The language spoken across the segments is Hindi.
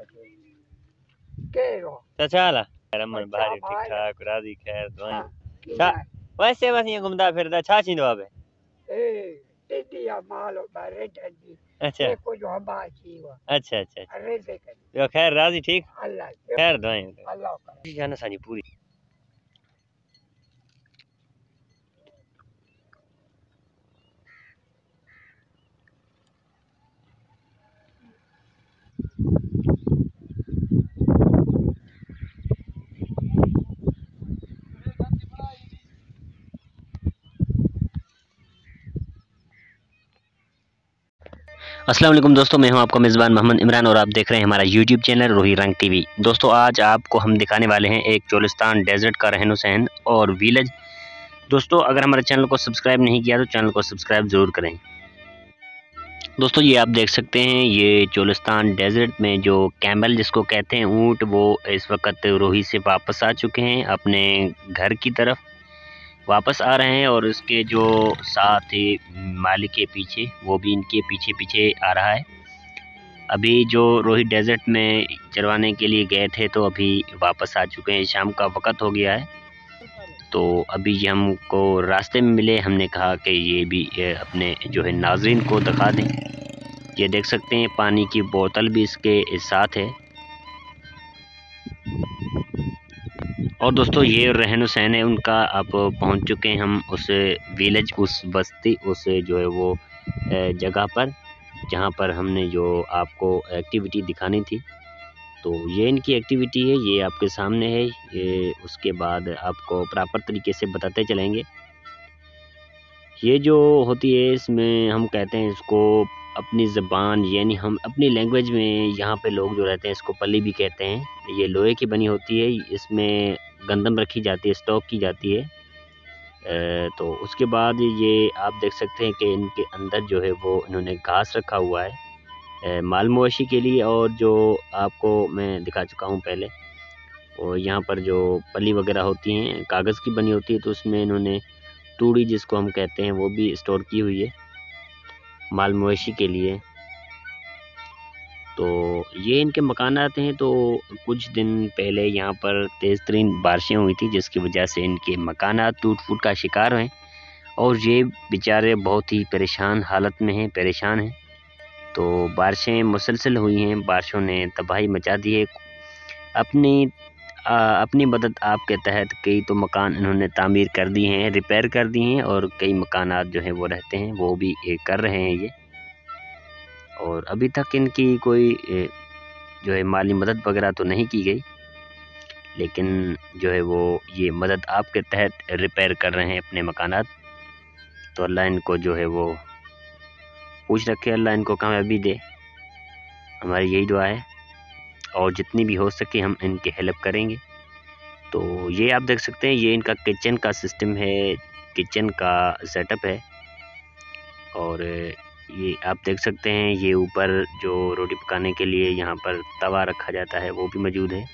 चाचा ला रमन भारी ठीक ठाक राजी खैर दुआएं छा वैसे बस ये घूमदा फिरदा छा थींदो आहे अच्छा अच्छा अच्छा ॿियो खैर राजी ठीक खैर दुआएं जान असांजी पूरी अस्सलाम वालेकुम दोस्तों, मैं हूं आपका मेज़बान मोहम्मद इमरान और आप देख रहे हैं हमारा यूट्यूब चैनल रोही रंग टीवी। दोस्तों आज आपको हम दिखाने वाले हैं एक चोलिस्तान डेजर्ट का रहन सहन और विलेज। दोस्तों अगर हमारे चैनल को सब्सक्राइब नहीं किया तो चैनल को सब्सक्राइब ज़रूर करें। दोस्तों ये आप देख सकते हैं ये चोलिस्तान डेजर्ट में जो कैमल जिसको कहते हैं ऊँट, वो इस वक्त रोही से वापस आ चुके हैं, अपने घर की तरफ वापस आ रहे हैं और इसके जो साथ ही मालिक के पीछे वो भी इनके पीछे पीछे आ रहा है। अभी जो रोही डेजर्ट में चरवाने के लिए गए थे तो अभी वापस आ चुके हैं, शाम का वक़्त हो गया है। तो अभी ये हमको रास्ते में मिले, हमने कहा कि ये भी अपने जो है नाज़रीन को दिखा दें। ये देख सकते हैं पानी की बोतल भी इसके साथ है। और दोस्तों ये रहन सहन है उनका। अब पहुंच चुके हैं हम उस विलेज, उस बस्ती, उस जो है वो जगह पर जहां पर हमने जो आपको एक्टिविटी दिखानी थी। तो ये इनकी एक्टिविटी है, ये आपके सामने है। ये उसके बाद आपको प्रॉपर तरीके से बताते चलेंगे। ये जो होती है इसमें हम कहते हैं इसको अपनी ज़बान यानी हम अपनी लैंग्वेज में यहाँ पे लोग जो रहते हैं इसको पल्ली भी कहते हैं। ये लोहे की बनी होती है, इसमें गंदम रखी जाती है, स्टॉक की जाती है। तो उसके बाद ये आप देख सकते हैं कि इनके अंदर जो है वो इन्होंने घास रखा हुआ है माल मवेशी के लिए, और जो आपको मैं दिखा चुका हूँ पहले। और यहाँ पर जो पल्ली वगैरह होती हैं कागज़ की बनी होती है, तो उसमें इन्होंने तूड़ी जिसको हम कहते हैं वो भी स्टोर की हुई है माल मवेशी के लिए। तो ये इनके मकानात हैं। तो कुछ दिन पहले यहाँ पर तेज़ तरीन बारिशें हुई थी जिसकी वजह से इनके मकानात टूट फूट का शिकार हैं और ये बेचारे बहुत ही परेशान हालत में हैं, परेशान हैं। तो बारिशें मुसलसल हुई हैं, बारिशों ने तबाही मचा दी है। अपनी मदद आपके तहत कई तो मकान इन्होंने तामीर कर दिए हैं, रिपेयर कर दिए हैं, और कई मकानात जो हैं वो रहते हैं वो भी कर रहे हैं ये। और अभी तक इनकी कोई जो है माली मदद वगैरह तो नहीं की गई, लेकिन जो है वो ये मदद आपके तहत रिपेयर कर रहे हैं अपने मकानात। तो अल्लाह इनको जो है वो पूछ रखे, अल्लाह इनको कामयाबी दे, हमारी यही दुआ है। और जितनी भी हो सके हम इनकी हेल्प करेंगे। तो ये आप देख सकते हैं ये इनका किचन का सिस्टम है, किचन का सेटअप है। और ये आप देख सकते हैं ये ऊपर जो रोटी पकाने के लिए यहाँ पर तवा रखा जाता है वो भी मौजूद है।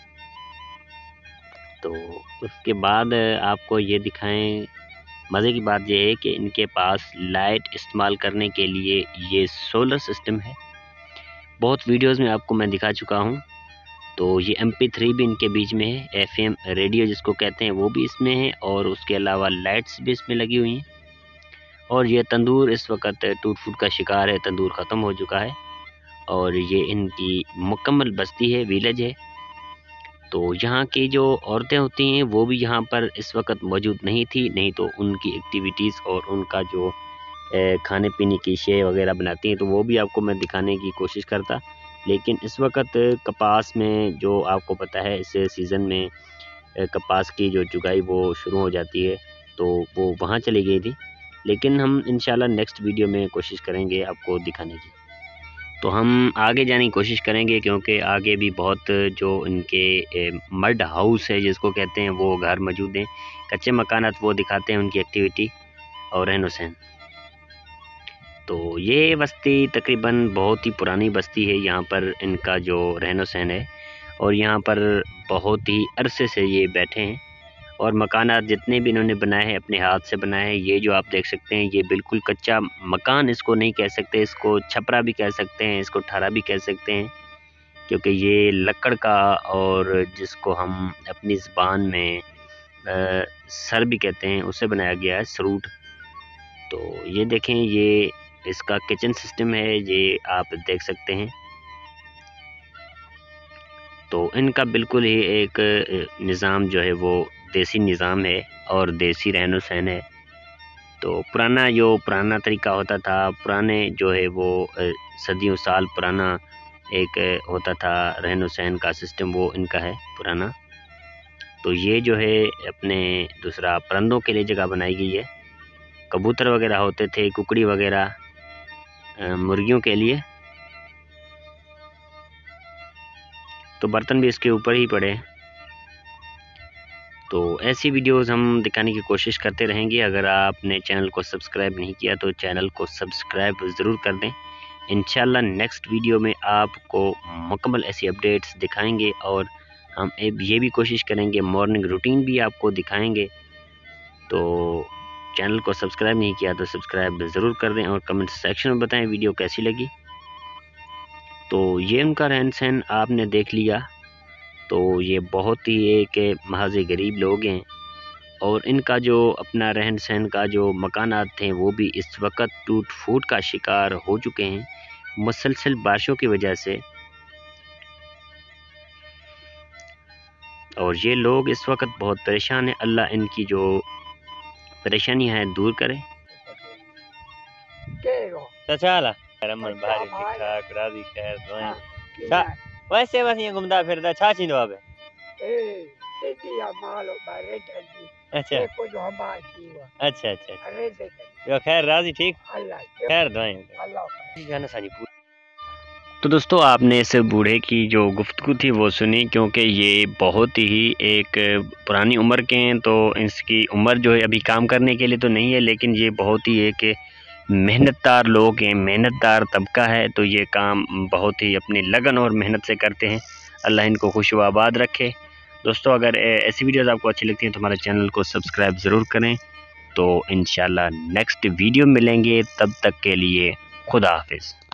तो उसके बाद आपको ये दिखाएं, मज़े की बात यह है कि इनके पास लाइट इस्तेमाल करने के लिए ये सोलर सिस्टम है। बहुत वीडियोस में आपको मैं दिखा चुका हूँ। तो ये MP3 भी इनके बीच में है, FM रेडियो जिसको कहते हैं वो भी इसमें है, और उसके अलावा लाइट्स भी इसमें लगी हुई हैं। और ये तंदूर इस वक्त टूट फूट का शिकार है, तंदूर ख़त्म हो चुका है। और ये इनकी मुकम्मल बस्ती है, विलेज है। तो यहाँ की जो औरतें होती हैं वो भी यहाँ पर इस वक्त मौजूद नहीं थी, नहीं तो उनकी एक्टिविटीज़ और उनका जो खाने पीने की शे वगैरह बनाती हैं तो वो भी आपको मैं दिखाने की कोशिश करता। लेकिन इस वक्त कपास में जो आपको पता है इस सीज़न में कपास की जो चुगाई वो शुरू हो जाती है, तो वो वहाँ चली गई थी। लेकिन हम इंशाल्लाह नेक्स्ट वीडियो में कोशिश करेंगे आपको दिखाने की। तो हम आगे जाने की कोशिश करेंगे क्योंकि आगे भी बहुत जो इनके मड हाउस है जिसको कहते हैं वो घर मौजूद हैं, कच्चे मकानात वो दिखाते हैं उनकी एक्टिविटी और रहन सहन। तो ये बस्ती तकरीबन बहुत ही पुरानी बस्ती है, यहाँ पर इनका जो रहन सहन है, और यहाँ पर बहुत ही अरसे से ये बैठे हैं। और मकानात जितने भी इन्होंने बनाए हैं अपने हाथ से बनाए हैं। ये जो आप देख सकते हैं ये बिल्कुल कच्चा मकान इसको नहीं कह सकते, इसको छपरा भी कह सकते हैं, इसको ठारा भी कह सकते हैं, क्योंकि ये लकड़ का और जिसको हम अपनी ज़बान में सर भी कहते हैं उससे बनाया गया है, सरूट। तो ये देखें, ये इसका किचन सिस्टम है, ये आप देख सकते हैं। तो इनका बिल्कुल ही एक निज़ाम जो है वो देसी निज़ाम है और देसी रहन सहन है। तो पुराना तरीका होता था, पुराने जो है वो सदियों साल पुराना एक होता था रहन सहन का सिस्टम, वो इनका है पुराना। तो ये जो है अपने दूसरा परिंदों के लिए जगह बनाई गई है, कबूतर वगैरह होते थे, कुकड़ी वगैरह, मुर्गियों के लिए। तो बर्तन भी इसके ऊपर ही पड़े। तो ऐसी वीडियोस हम दिखाने की कोशिश करते रहेंगे। अगर आपने चैनल को सब्सक्राइब नहीं किया तो चैनल को सब्सक्राइब ज़रूर कर दें। इंशाल्लाह नेक्स्ट वीडियो में आपको मुकम्मल ऐसी अपडेट्स दिखाएंगे और हम ये भी कोशिश करेंगे मॉर्निंग रूटीन भी आपको दिखाएंगे। तो चैनल को सब्सक्राइब नहीं किया तो सब्सक्राइब ज़रूर कर दें और कमेंट सेक्शन में बताएं वीडियो कैसी लगी। तो ये उनका रहन सहन आपने देख लिया। तो ये बहुत ही एक महज़ गरीब लोग हैं और इनका जो अपना रहन सहन का जो मकानात थे वो भी इस वक्त टूट फूट का शिकार हो चुके हैं मुसलसल बारिशों की वजह से। और ये लोग इस वक्त बहुत परेशान हैं। अल्लाह इनकी जो परेशानी है दूर करे। वैसे बस ये घूमता फिरता छा चींदो आबे अच्छा अच्छा अच्छा यो खैर राजी ठीक खैर दुआएं गाना सानी। तो दोस्तों आपने इस बूढ़े की जो गुफ्तगू थी वो सुनी, क्योंकि ये बहुत ही एक पुरानी उम्र के हैं। तो इसकी उम्र जो है अभी काम करने के लिए तो नहीं है, लेकिन ये बहुत ही एक मेहनतदार लोग हैं, मेहनतदार तबका है। तो ये काम बहुत ही अपनी लगन और मेहनत से करते हैं। अल्लाह इनको खुश व आबाद रखे। दोस्तों अगर ऐसी वीडियोस आपको अच्छी लगती हैं तो हमारे चैनल को सब्सक्राइब ज़रूर करें। तो इंशाल्लाह नेक्स्ट वीडियो मिलेंगे, तब तक के लिए खुदा हाफिज़।